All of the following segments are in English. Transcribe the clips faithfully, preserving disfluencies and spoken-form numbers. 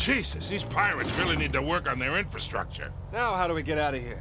Jesus, these pirates really need to work on their infrastructure. Now how do we get out of here?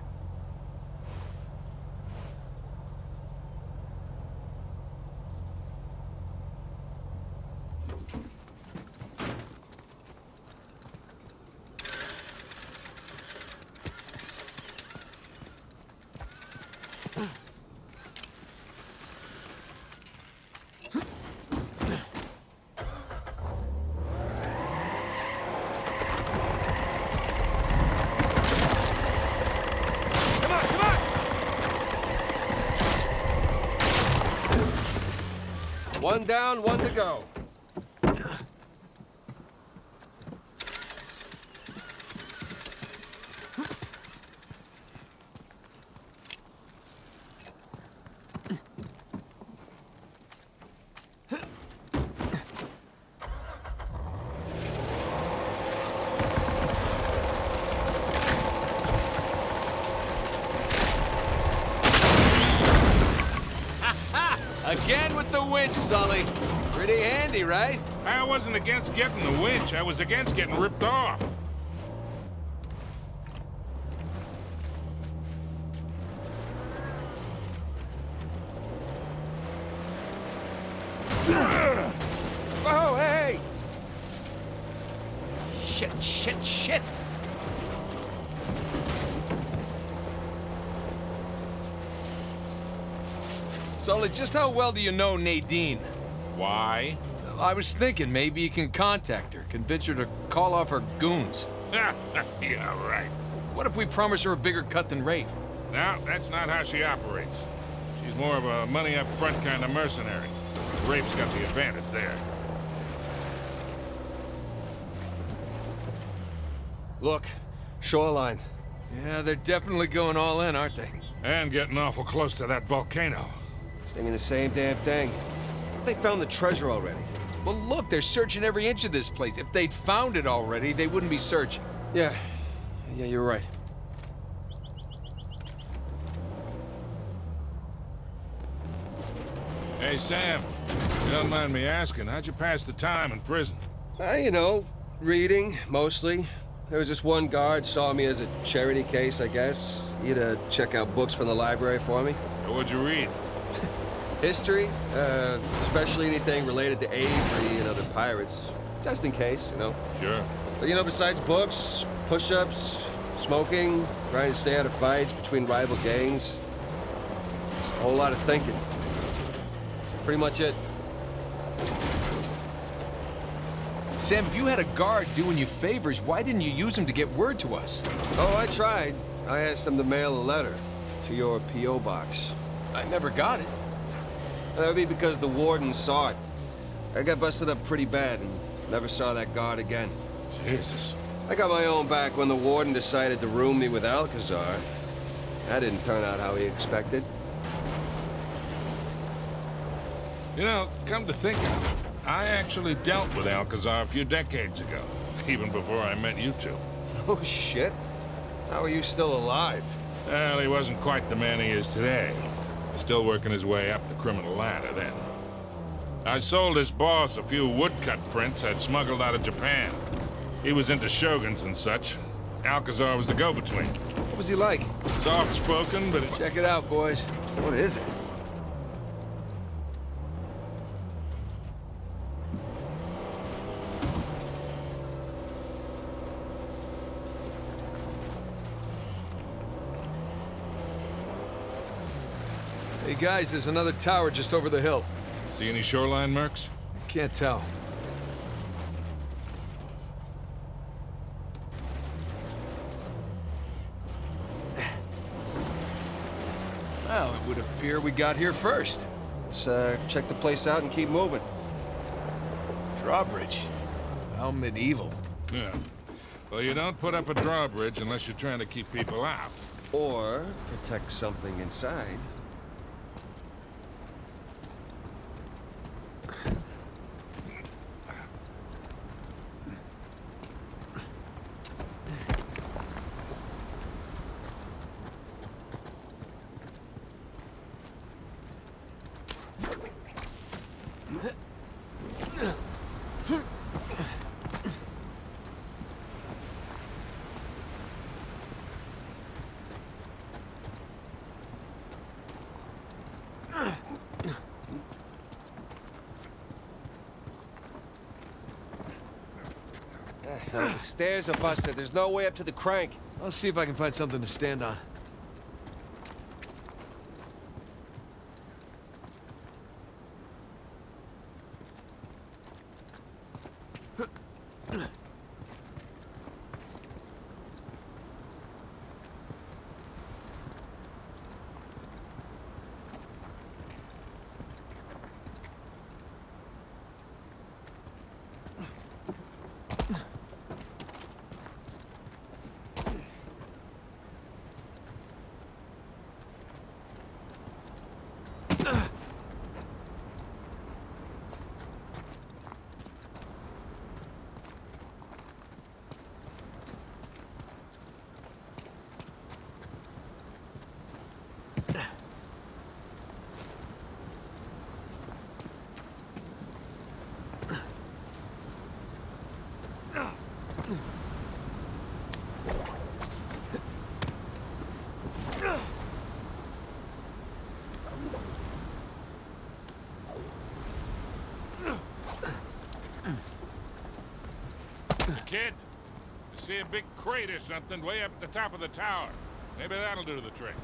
One down, one to go. Again with the winch, Sully. Pretty handy, right? I wasn't against getting the winch. I was against getting ripped off. Oh, hey! Shit, shit, shit! Sully, just how well do you know Nadine? Why? I was thinking maybe you can contact her, convince her to call off her goons. Yeah, right. What if we promise her a bigger cut than Rafe? No, that's not how she operates. She's more of a money-up-front kind of mercenary. Rafe's got the advantage there. Look, shoreline. Yeah, they're definitely going all in, aren't they? And getting awful close to that volcano. Thinking the same damn thing. They found the treasure already. Well, look, they're searching every inch of this place. If they'd found it already, they wouldn't be searching. Yeah. Yeah, you're right. Hey, Sam. If you don't mind me asking, how'd you pass the time in prison? Uh, you know, reading, mostly. There was just one guard saw me as a charity case, I guess. He had to check out books from the library for me. What'd you read? History, uh, especially anything related to Avery and other pirates. Just in case, you know. Sure. But, you know, besides books, push-ups, smoking, trying to stay out of fights between rival gangs, just a whole lot of thinking. That's pretty much it. Sam, if you had a guard doing you favors, why didn't you use him to get word to us? Oh, I tried. I asked them to mail a letter to your P O box. I never got it. That would be because the warden saw it. I got busted up pretty bad and never saw that guard again. Jesus. I got my own back when the warden decided to room me with Alcazar. That didn't turn out how he expected. You know, come to think of it, I actually dealt with Alcazar a few decades ago, even before I met you two. Oh, shit. How are you still alive? Well, he wasn't quite the man he is today. Still working his way up the criminal ladder then. I sold his boss a few woodcut prints I'd smuggled out of Japan. He was into shoguns and such. Alcazar was the go-between. What was he like? Soft-spoken, but... Check it out, boys. What is it? Hey, guys, there's another tower just over the hill. See any shoreline marks? Can't tell. Well, it would appear we got here first. Let's uh, check the place out and keep moving. Drawbridge. How medieval. Yeah. Well, you don't put up a drawbridge unless you're trying to keep people out. Or protect something inside. stairs are busted. There's no way up to the crank. I'll see if I can find something to stand on. Kid, I see a big crate or something way up at the top of the tower. Maybe that'll do the trick.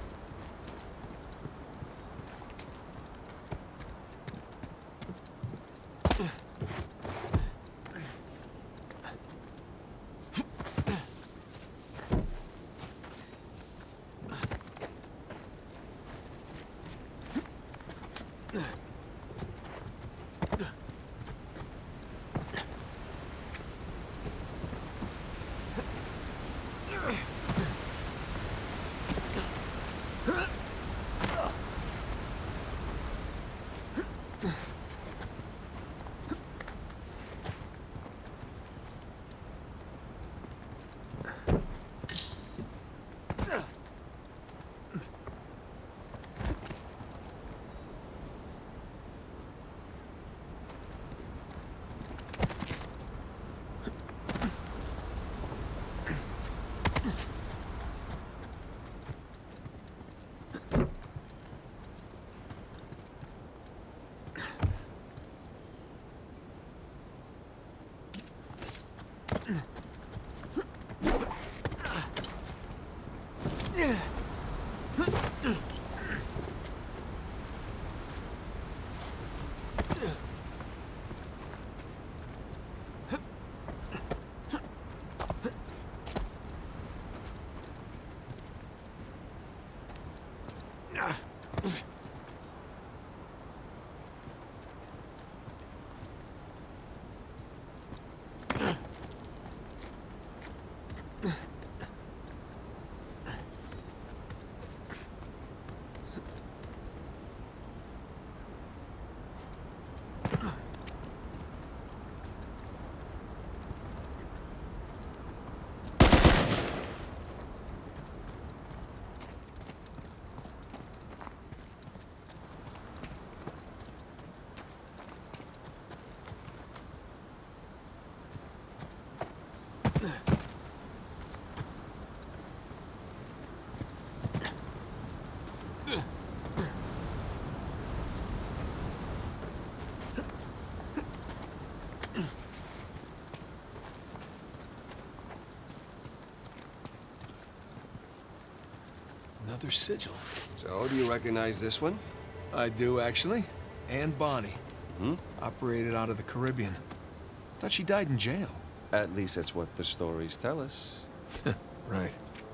Another sigil. So, do you recognize this one? I do, actually. Anne Bonny. Hmm? Operated out of the Caribbean. Thought she died in jail. At least that's what the stories tell us. Right.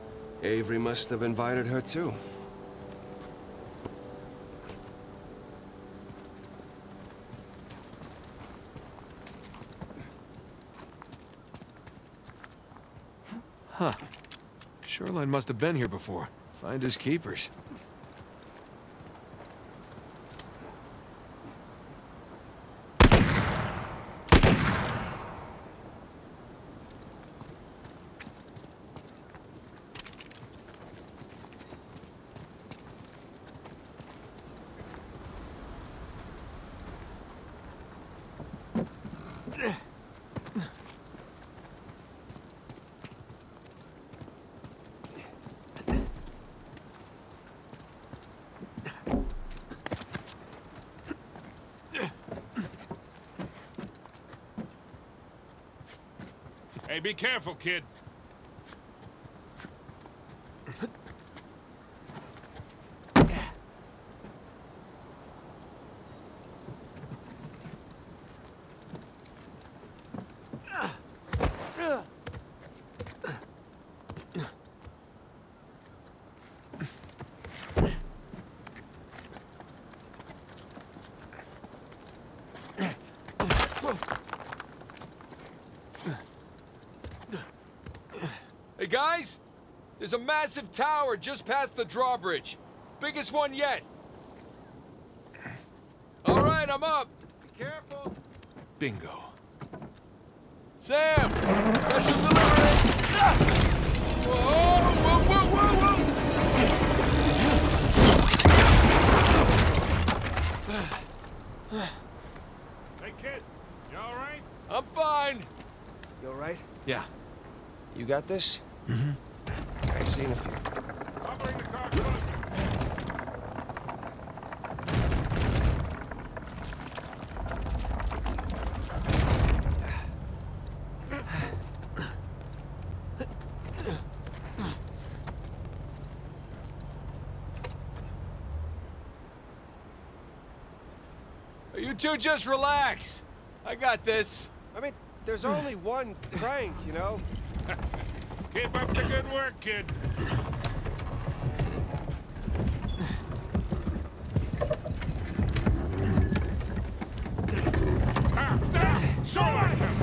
Avery must have invited her, too. Huh. Shoreline must have been here before. Finders keepers. Hey, be careful, kid. Hey guys, there's a massive tower just past the drawbridge. Biggest one yet. All right, I'm up. Be careful. Bingo. Sam, special delivery. Ah! Whoa, whoa, whoa, whoa, whoa. Hey, kid, you all right? I'm fine. You all right? Yeah. You got this? Mm-hmm. I seen a few. I'll bring the car closer. You two just relax. I got this. I mean, there's only one crank, you know? Keep up the good work, kid. Ah, ah, show him!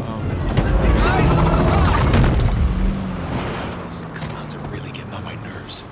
These clowns are really getting on my nerves.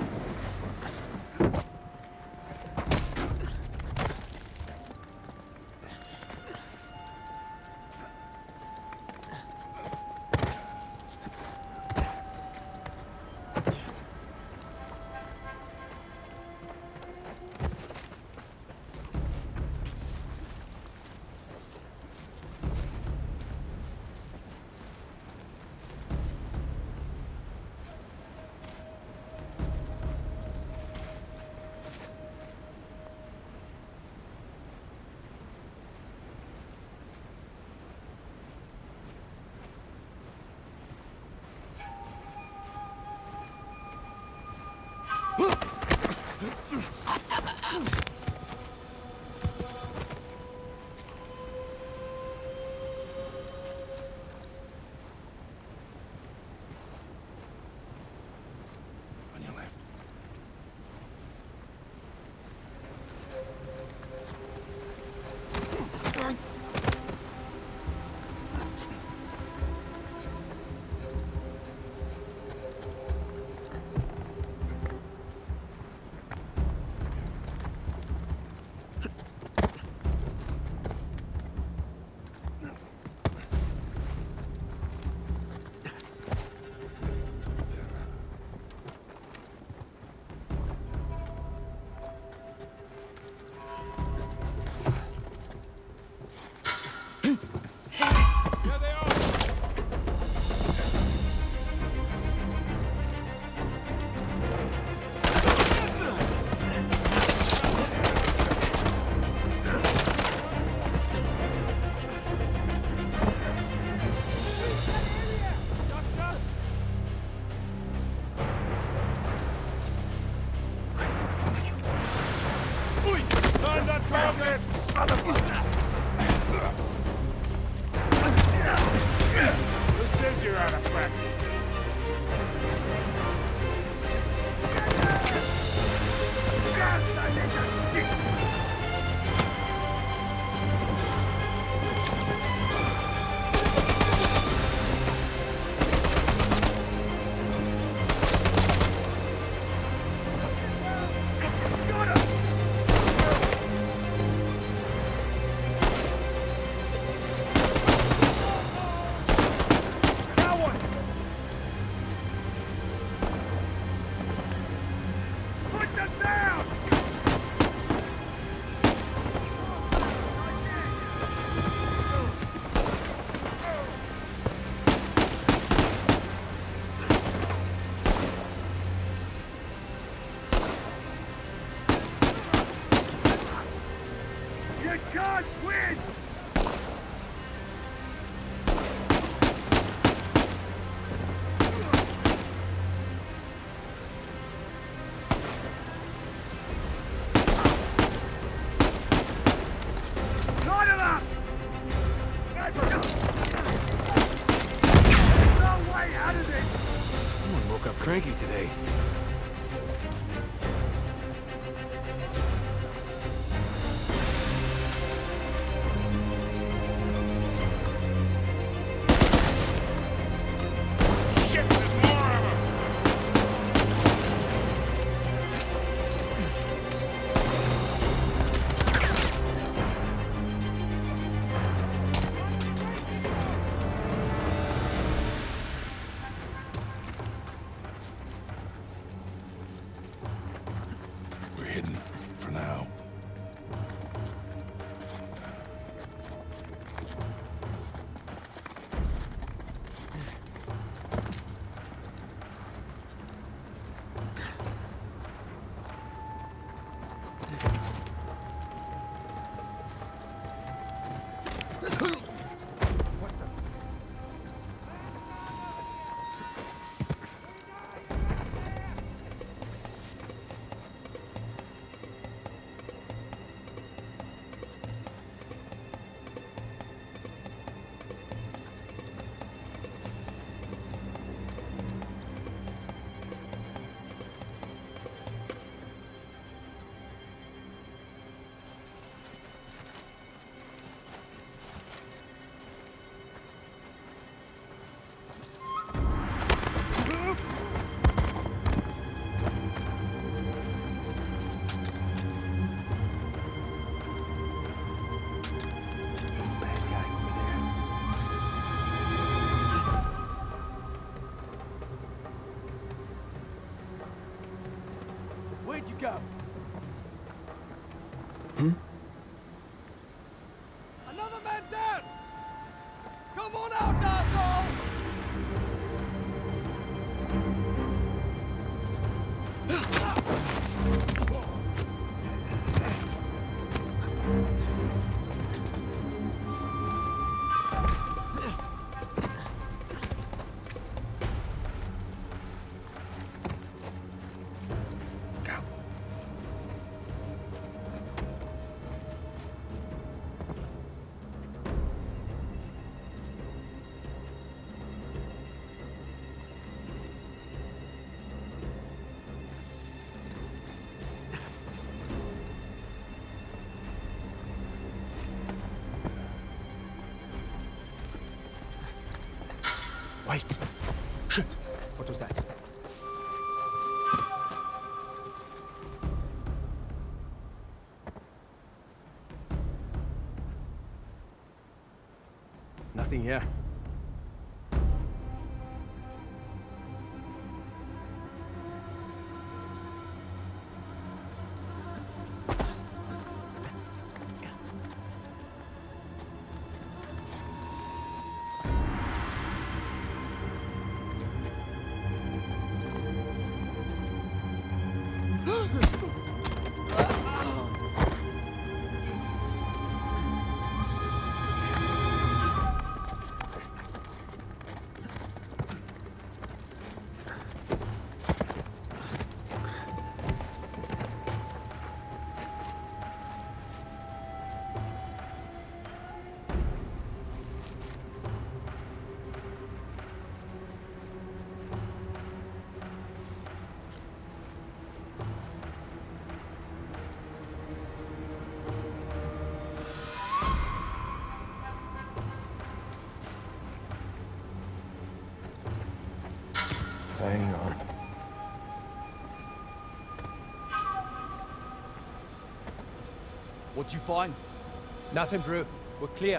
On your left. Who says you're out of practice? now. Where'd you go? Hmm? Another man down! Come on out, asshole! Wait! Shit! What was that? Nothing here. Hang on. What'd you find? Nothing, bro. We're clear.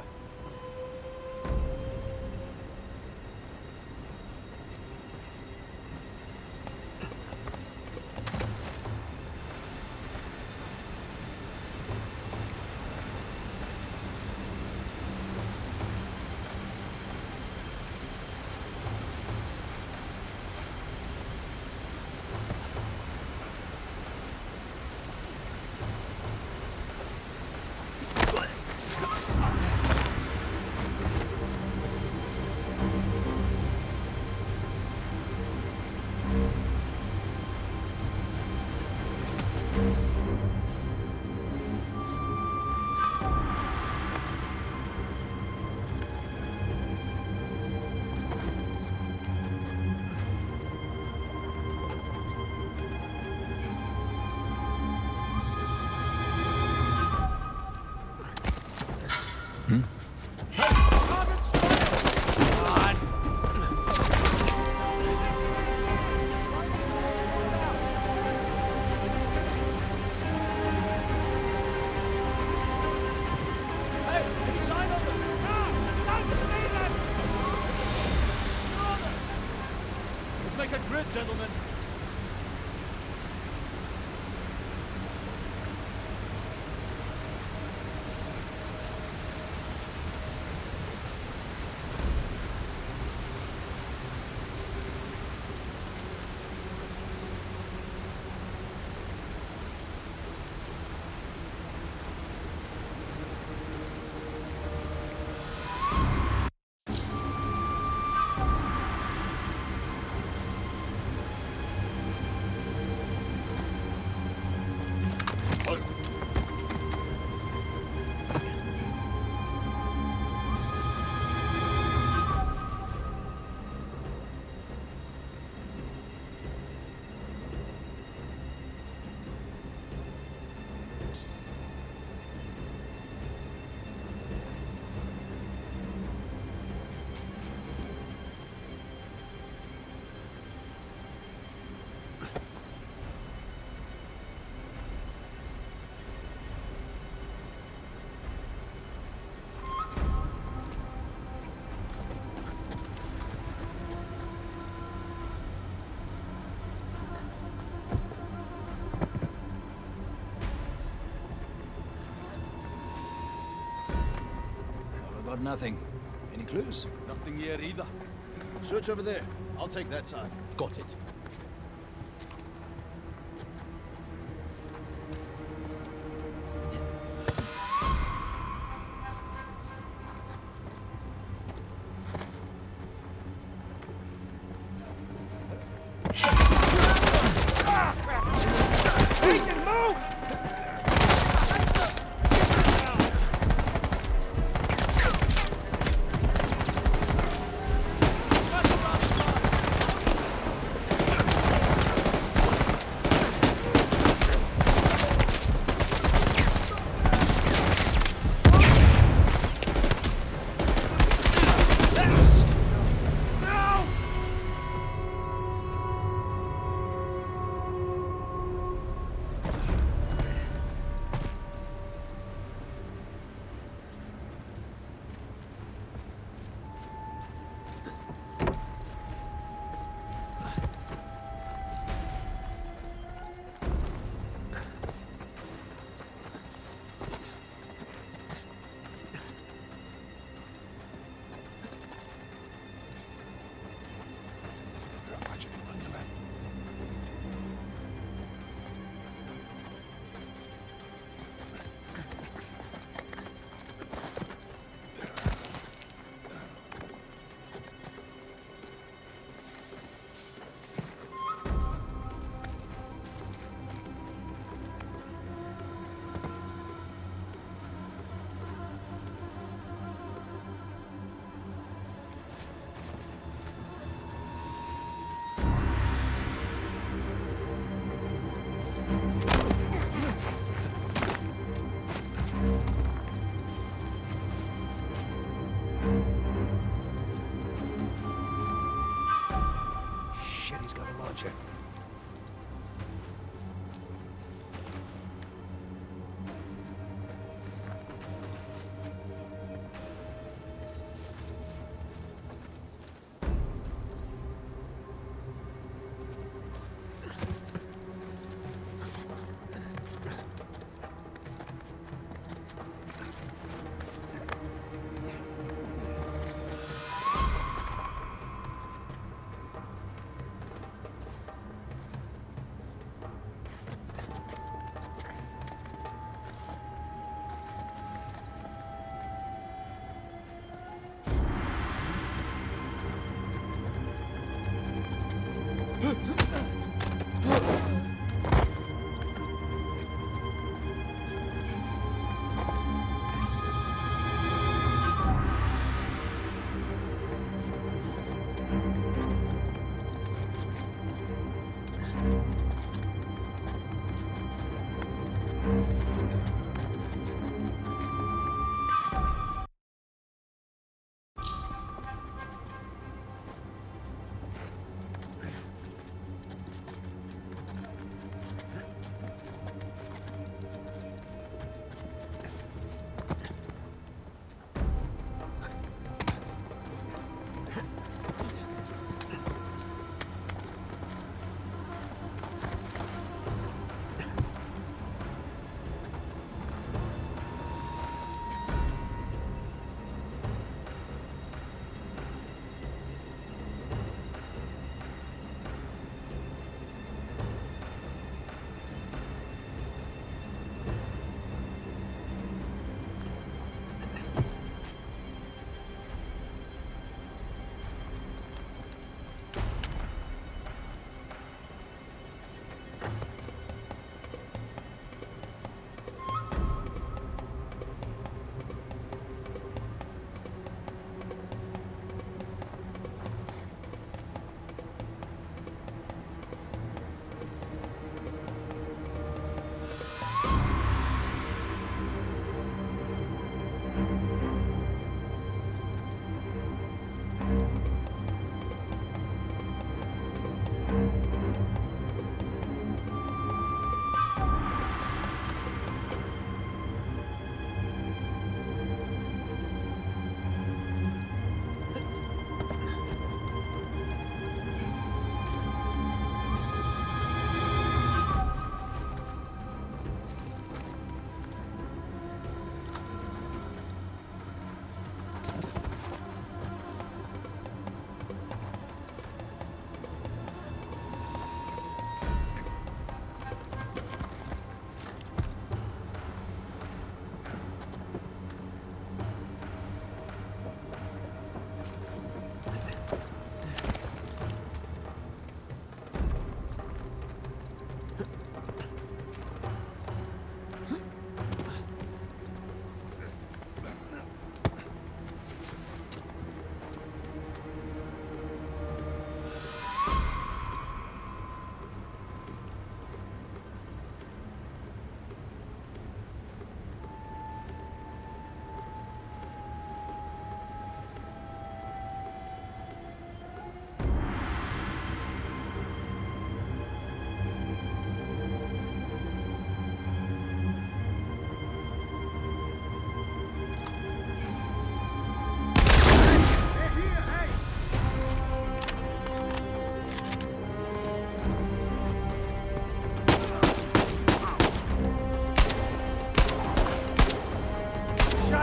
got nothing. Any clues? Nothing here either. Search over there. I'll take that side. Got it.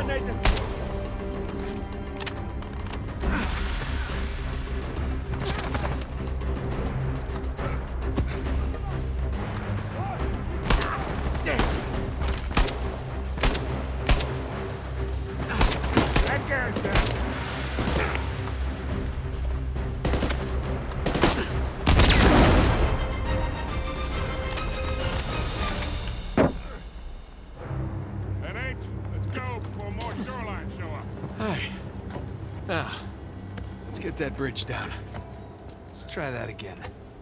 on, Nathan. That guy's down. That ain't. Let's go before more shoreline show up. Alright. Now, let's get that bridge down. Let's try that again.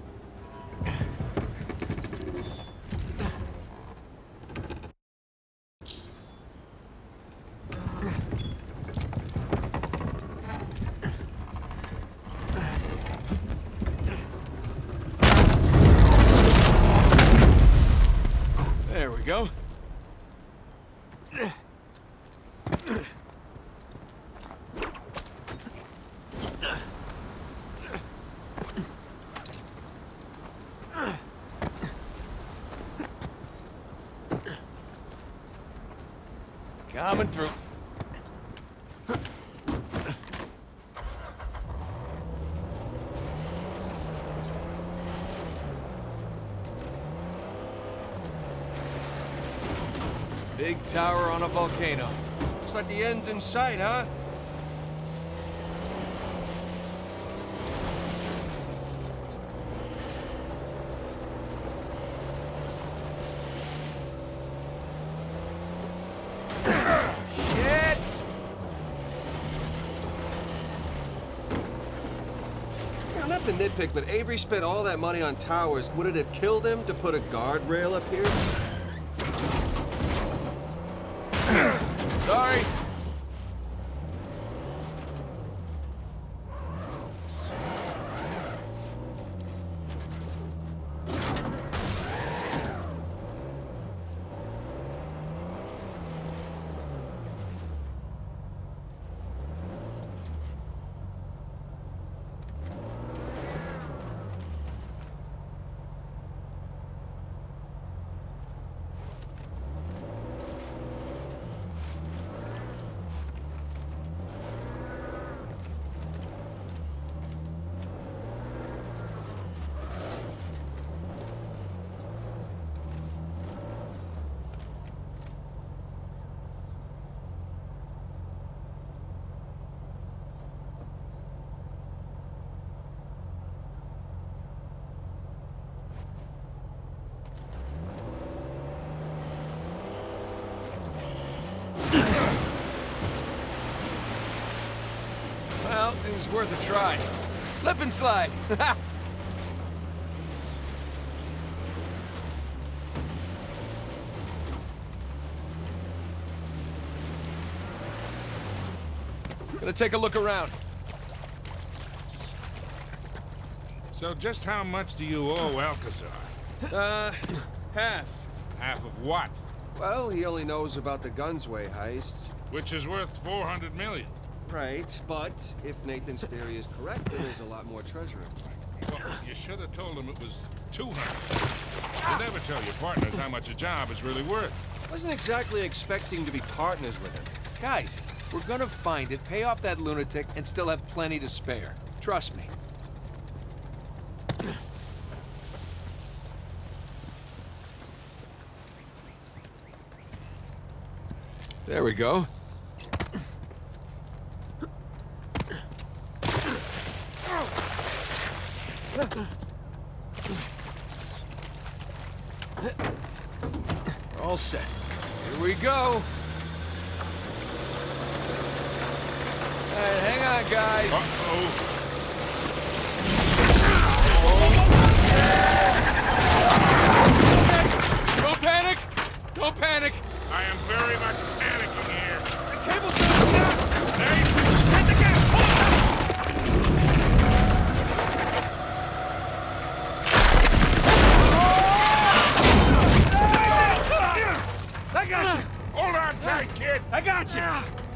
There we go. Coming through. Big tower on a volcano. Looks like the end's in sight, huh? Shit! You know, not to nitpick, but Avery spent all that money on towers. Would it have killed him to put a guardrail up here? Sorry. Well, it was worth a try. Slip and slide. Gonna take a look around. So just how much do you owe Alcazar? Uh, half. Half of what? Well, he only knows about the Gunsway heist. Which is worth four hundred million. Right, but if Nathan's theory is correct, then there's a lot more treasure. Well, you should have told him it was two hundred. You never tell your partners how much a job is really worth. Wasn't exactly expecting to be partners with him. Guys, we're gonna find it, pay off that lunatic, and still have plenty to spare. Trust me. There we go. All set. Here we go. All right, hang on, guys. Uh-oh. Don't panic! Don't panic! I am very much panicking here. The cable's down now! Nate! Hit the gas! I got you! Hold on tight, kid! I got you!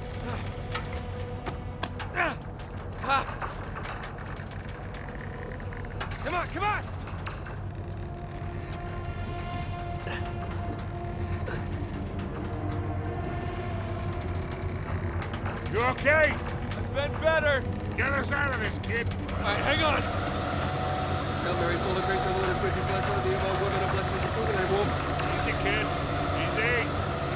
Come on, come on! You okay? I've been better. Get us out of this, kid. All right, hang on. Hail Mary, full of grace, the Lord is with you. Blessed are you among women, and blessed is the fruit of thy womb. Easy, kid. Easy.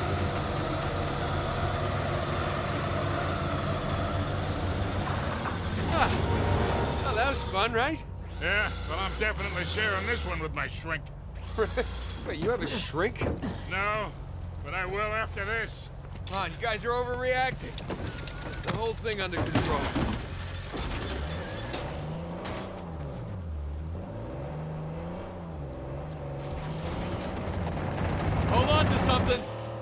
Ah. Oh, that was fun, right? Yeah, well, I'm definitely sharing this one with my shrink. Wait, you have a shrink? No, but I will after this. Come on, you guys are overreacting. Get the whole thing under control. Hold on to something.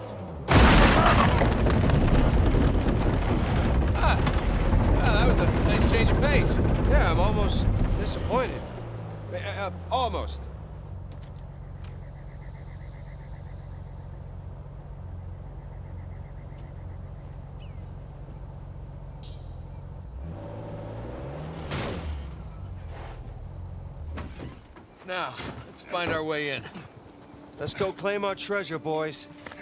Ah, ah, that was a nice change of pace. Yeah, I'm almost disappointed. Uh, uh, almost. Now, let's find our way in. Let's go claim our treasure, boys.